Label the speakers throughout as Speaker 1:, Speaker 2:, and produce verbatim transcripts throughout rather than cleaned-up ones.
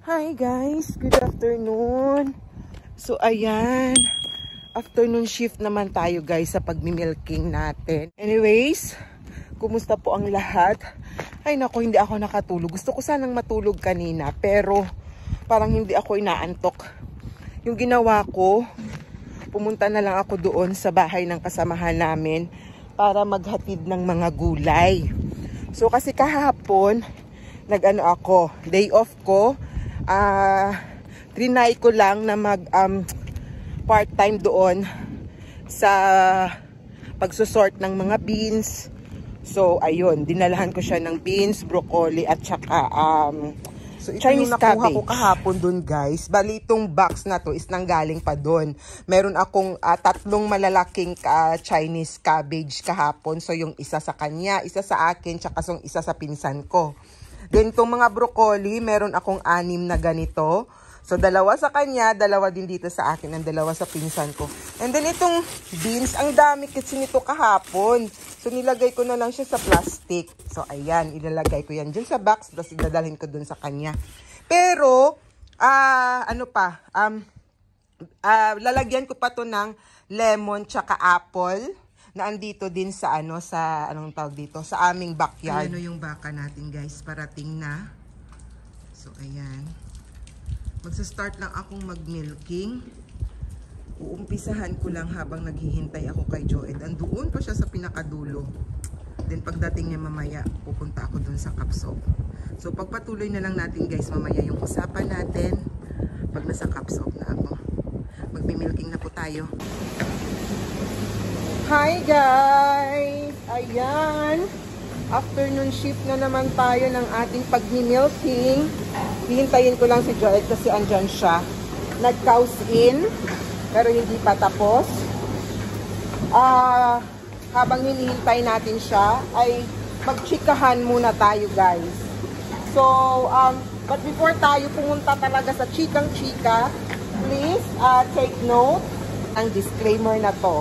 Speaker 1: Hi guys, good afternoon. So ayan, afternoon shift naman tayo guys sa pagmimilking natin. Anyways, kumusta po ang lahat? Ay nako, hindi ako nakatulog. Gusto ko sanang matulog kanina pero parang hindi ako inaantok. Yung ginawa ko, pumunta na lang ako doon sa bahay ng kasamahan namin para maghatid ng mga gulay. So kasi kahapon, nag-ano ako, day off ko. Ah, uh, trinay ko lang na mag um, part-time doon sa pagsusort ng mga beans. So ayun, dinalahan ko siya ng beans, broccoli at saka um, so, Chinese cabbage. Nakuha ko kahapon doon guys. Bali itong box na to is nanggaling pa doon. Meron akong uh, tatlong malalaking uh, Chinese cabbage kahapon. So yung isa sa kanya, isa sa akin, tsaka yung isa sa pinsan ko. Then itong mga broccoli, meron akong anim na ganito. So dalawa sa kanya, dalawa din dito sa akin, ang dalawa sa pinsan ko. And then itong beans, ang dami kasi nito kahapon. So nilagay ko na lang siya sa plastic. So ayan, ilalagay ko yan dyan sa box, tapos idadalhin ko dun sa kanya. Pero, ah uh, ano pa, um, uh, lalagyan ko pa to ng lemon tsaka apple. Na andito din sa ano, sa anong tawag dito, sa aming backyard. Ano yung baka natin guys, parating na. So ayan. Magsa-start lang akong mag-milking. Uumpisahan ko lang habang naghihintay ako kay Joed. Andoon pa siya sa pinakadulo. Then pagdating niya mamaya, pupunta ako dun sa Kapsok. So pagpatuloy na lang natin guys mamaya yung usapan natin pag nasa Kapsok na ako. Magmi-milking na po tayo. Hi guys! Ayan! Afternoon shift na naman tayo ng ating pagmi-milking. Hihintayin ko lang si Joed kasi andyan siya. Nag-cows in, pero hindi pa tapos. Uh, habang hinihintay natin siya, ay magchikahan muna tayo guys. So, um, but before tayo pumunta talaga sa chikang-chika, please uh, take note ng disclaimer na to.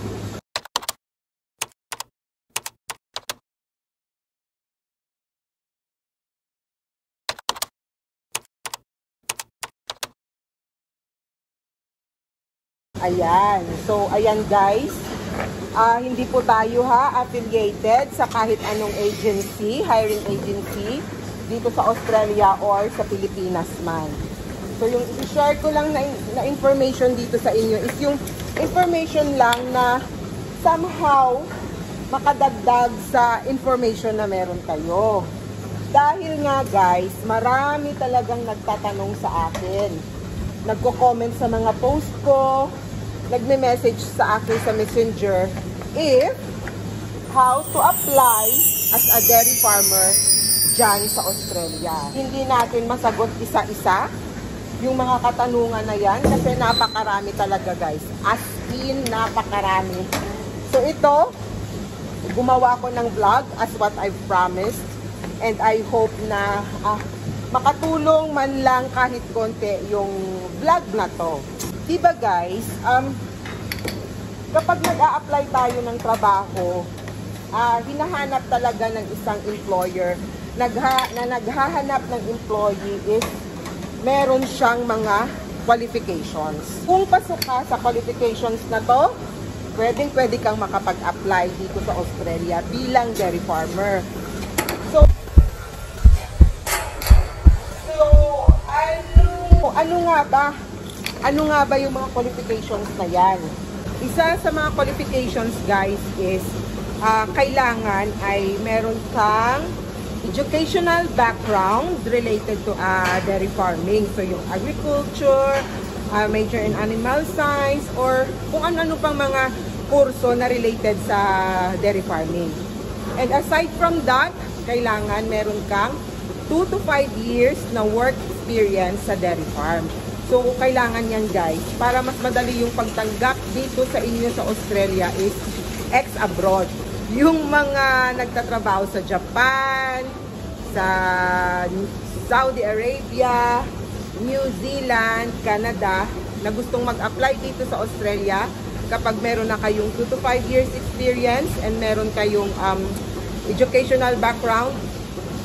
Speaker 1: Ayan. So, ayan guys. Uh, hindi po tayo ha, affiliated sa kahit anong agency, hiring agency, dito sa Australia or sa Pilipinas man. So, yung i-share ko lang na, na information dito sa inyo is yung information lang na somehow makadagdag sa information na meron kayo. Dahil nga guys, marami talagang nagtatanong sa akin. Nagko-comment sa mga post ko, nagme-message sa akin sa Messenger if how to apply as a dairy farmer dyan sa Australia. Hindi natin masagot isa-isa yung mga katanungan na yan kasi napakarami talaga guys. As in, napakarami. So ito, gumawa ko ng vlog as what I've promised and I hope na ah, makatulong man lang kahit konti yung vlog na to. Diba guys, um, kapag nag-a-apply tayo ng trabaho, uh, hinahanap talaga ng isang employer, nagha, na naghahanap ng employee is meron siyang mga qualifications. Kung pasok ka sa qualifications na to, pwedeng pwede kang makapag-apply dito sa Australia bilang dairy farmer. So, so ano, ano nga ba? Ano nga ba yung mga qualifications na yan? Isa sa mga qualifications guys is uh, kailangan ay meron kang educational background related to uh, dairy farming. So yung agriculture, uh, major in animal science, or kung ano-ano pang mga kurso na related sa dairy farming. And aside from that, kailangan meron kang two to five years na work experience sa dairy farm. So, kailangan yan guys. Para mas madali yung pagtanggap dito sa inyo sa Australia is ex-abroad. Yung mga nagtatrabaho sa Japan, sa Saudi Arabia, New Zealand, Canada, na gustong mag-apply dito sa Australia, kapag meron na kayong two to five years experience and meron kayong um, educational background,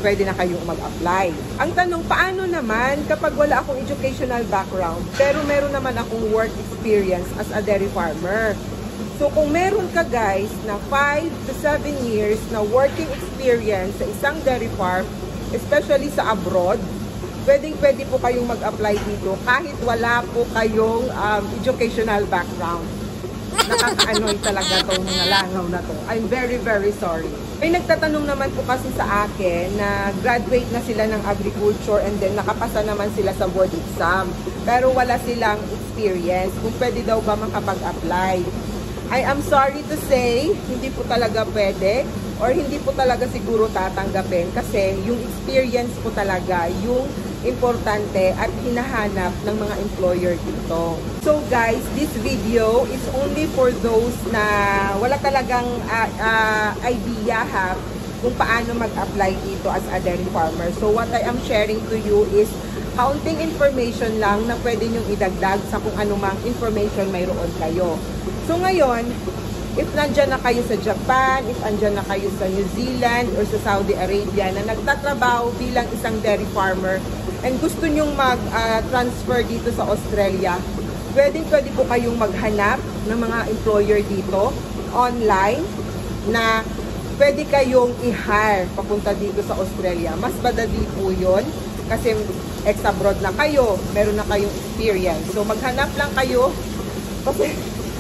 Speaker 1: pwede na kayong mag-apply. Ang tanong, paano naman kapag wala akong educational background, pero meron naman akong work experience as a dairy farmer? So kung meron ka guys na five to seven years na working experience sa isang dairy farm, especially sa abroad, pwedeng pwede po kayong mag-apply dito kahit wala po kayong um, educational background. Nakakaanoy talaga itong nalangaw na to. I'm very very sorry. May nagtatanong naman po kasi sa akin na graduate na sila ng agriculture and then nakapasa naman sila sa board exam. Pero wala silang experience. Kung pwede daw ba makapag-apply. I am sorry to say, hindi po talaga pwede or hindi po talaga siguro tatanggapin kasi yung experience po talaga yung importante at hinahanap ng mga employer dito. So guys, this video is only for those na wala talagang uh, uh, idea ha kung paano mag-apply dito as a dairy farmer. So what I am sharing to you is kaunting information lang na pwede nyong idagdag sa kung anumang information mayroon kayo. So ngayon, if nandyan na kayo sa Japan, if andyan na kayo sa New Zealand or sa Saudi Arabia na nagtatrabaho bilang isang dairy farmer and gusto nyong mag-transfer uh, dito sa Australia, pwedeng pwede po kayong maghanap ng mga employer dito online na pwede kayong i-hire papunta dito sa Australia. Mas madali po yun kasi ex-abroad na kayo, meron na kayong experience. So maghanap lang kayo kasi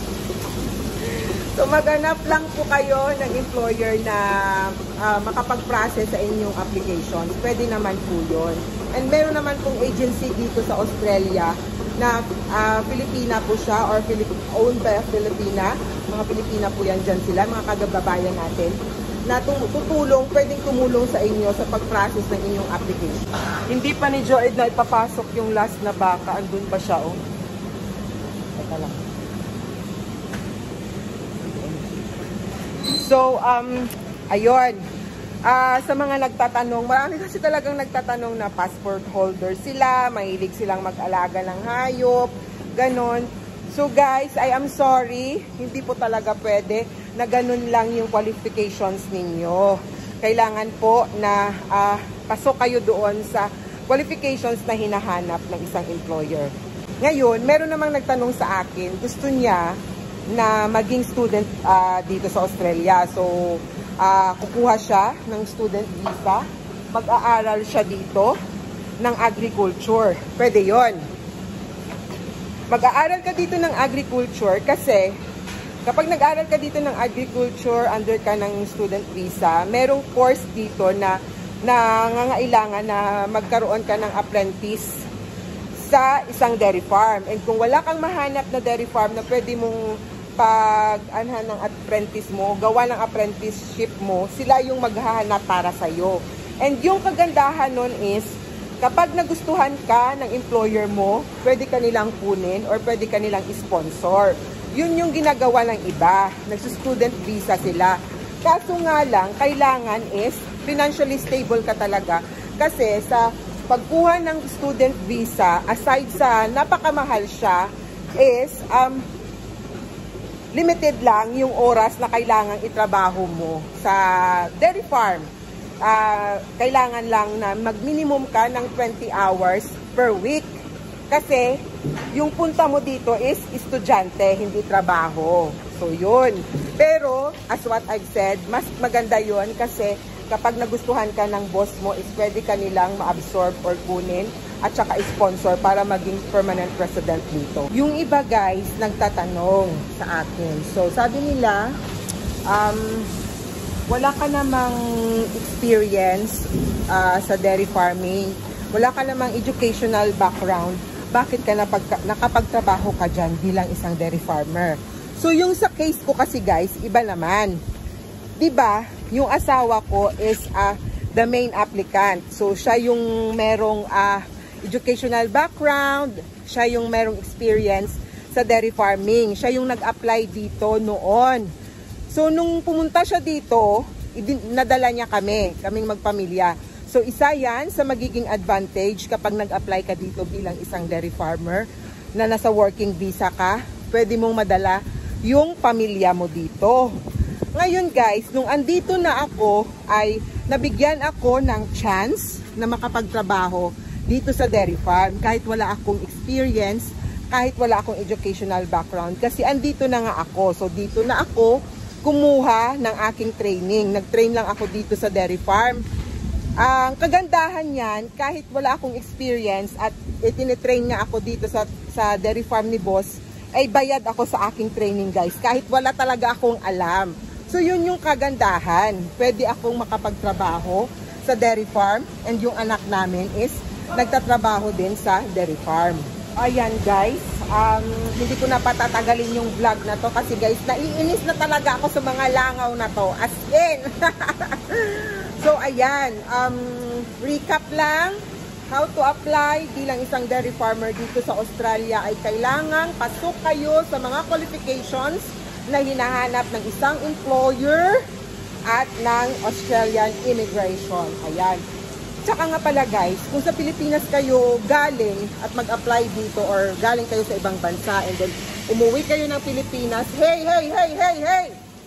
Speaker 1: So maghanap lang po kayo ng employer na uh, makapag-process sa inyong application. Pwede naman po yun. And meron naman pong agency dito sa Australia na uh, Filipina po siya or Filip owned by a Filipina. Mga Pilipina po yan dyan sila, mga kagababayan natin na tutulong, pwedeng tumulong sa inyo sa pag-process ng inyong application. Hindi pa ni Joed na ipapasok yung last na baka. Andun pa siya, oh. Teka lang. So, um, ayun. Uh, sa mga nagtatanong, marami kasi talagang nagtatanong na passport holder sila, mahilig silang mag-alaga ng hayop, ganon. So guys, I am sorry, hindi po talaga pwede na ganun lang yung qualifications ninyo. Kailangan po na uh, pasok kayo doon sa qualifications na hinahanap ng isang employer. Ngayon, meron namang nagtanong sa akin, gusto niya na maging student uh, dito sa Australia. So, uh, kukuha siya ng student visa, mag-aaral siya dito ng agriculture. Pwede yon. Mag-aaral ka dito ng agriculture kasi kapag nag-aaral ka dito ng agriculture, under ka ng student visa, merong course dito na nangangailangan na magkaroon ka ng apprentice sa isang dairy farm. And kung wala kang mahanap na dairy farm na pwede mong pag-anhan ng apprentice mo, gawa ng apprenticeship mo, sila yung maghahanap para sa'yo. And yung kagandahan nun is, kapag nagustuhan ka ng employer mo, pwede ka nilang kunin or pwede ka nilang sponsor. Yun yung ginagawa ng iba. Nagsu-student visa sila. Kaso nga lang, kailangan is financially stable ka talaga. Kasi sa pagkuha ng student visa, aside sa napakamahal siya, is um, limited lang yung oras na kailangan itrabaho mo sa dairy farm. Uh, kailangan lang na mag-minimum ka ng twenty hours per week. Kasi yung punta mo dito is estudyante, hindi trabaho. So yun. Pero as what I've said, mas maganda yun kasi kapag nagustuhan ka ng boss mo is pwede ka nilang ma-absorb or kunin at saka sponsor para maging permanent resident dito. Yung iba guys, nagtatanong sa akin. So sabi nila, um, wala ka namang experience uh, sa dairy farming, wala ka namang educational background, bakit ka napag nakapagtrabaho ka dyan bilang isang dairy farmer? So yung sa case ko kasi guys, iba naman. Diba, yung asawa ko is uh, the main applicant. So siya yung merong uh, educational background, siya yung merong experience sa dairy farming. Siya yung nag-apply dito noon. So, nung pumunta siya dito, nadala niya kami, kaming magpamilya. So, isa yan sa magiging advantage kapag nag-apply ka dito bilang isang dairy farmer na nasa working visa ka, pwede mong madala yung pamilya mo dito. Ngayon guys, nung andito na ako, ay nabigyan ako ng chance na makapagtrabaho dito sa dairy farm. Kahit wala akong experience, kahit wala akong educational background. Kasi andito na nga ako. So dito na ako kumuha ng aking training. Nag-train lang ako dito sa dairy farm. Ang uh, kagandahan niyan, kahit wala akong experience at itinitrain nga ako dito sa, sa dairy farm ni boss, ay bayad ako sa aking training guys. Kahit wala talaga akong alam. So yun yung kagandahan. Pwede akong makapagtrabaho sa dairy farm and yung anak namin is nagtatrabaho din sa dairy farm. Ayan guys, um, hindi ko na patatagalin yung vlog na to kasi guys, naiinis na talaga ako sa mga langaw na to. As in! So ayan, um, recap lang. How to apply bilang isang dairy farmer dito sa Australia ay kailangan pasok kayo sa mga qualifications na hinahanap ng isang employer at ng Australian Immigration. Ayan. Tsaka nga pala guys, kung sa Pilipinas kayo galing at mag-apply dito or galing kayo sa ibang bansa and then umuwi kayo ng Pilipinas, hey, hey, hey, hey, hey!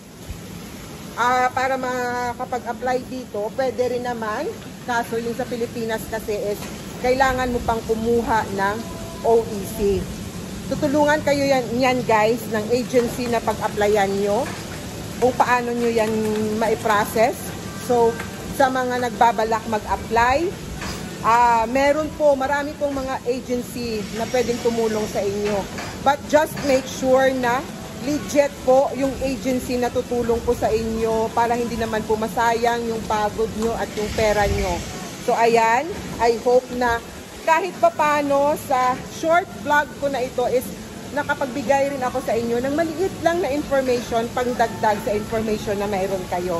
Speaker 1: Uh, para makapag-apply dito, pwede rin naman. Kaso yung sa Pilipinas kasi is kailangan mo pang kumuha ng O E C. Tutulungan kayo yan, yan guys ng agency na pag-applyan nyo kung paano nyo yan ma-process. So, sa mga nagbabalak mag-apply, uh, meron po, marami pong mga agency na pwedeng tumulong sa inyo. But just make sure na legit po yung agency na tutulong po sa inyo para hindi naman po masayang yung pagod nyo at yung pera nyo. So, ayan, I hope na kahit papano sa short vlog ko na ito is nakapagbigay rin ako sa inyo ng maliit lang na information pang dagdag sa information na mayroon kayo.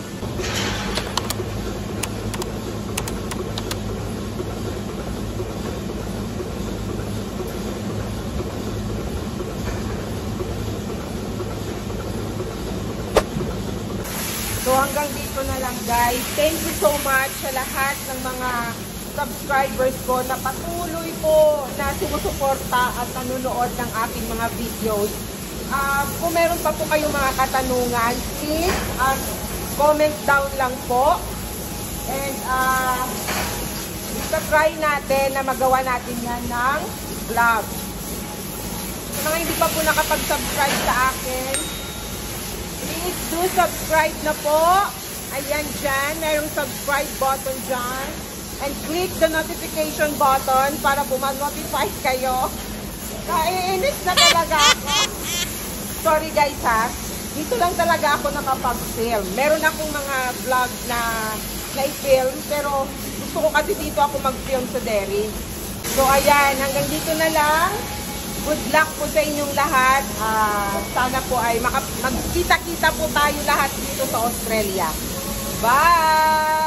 Speaker 1: So hanggang dito na lang guys. Thank you so much sa lahat ng mga subscribers ko na patuloy po na sumusuporta at nanonood ng aking mga videos. Uh, kung meron pa po kayong mga katanungan, please uh, comment down lang po. And uh, try natin na magawa natin yan ng vlog. Sa mga hindi pa po nakapag-subscribe sa akin, please do subscribe na po. Ayan dyan, mayroong subscribe button dyan. And click the notification button para po mag-notify kayo. Naiinis na talaga ako. Sorry guys ha. Dito lang talaga ako nakapag-film. Meron akong mga vlog na na-film. Pero gusto ko kasi dito ako mag-film sa dairy. So ayan, hanggang dito na lang. Good luck po sa inyong lahat. Uh, sana po ay magkita-kita po tayo lahat dito sa Australia. Bye!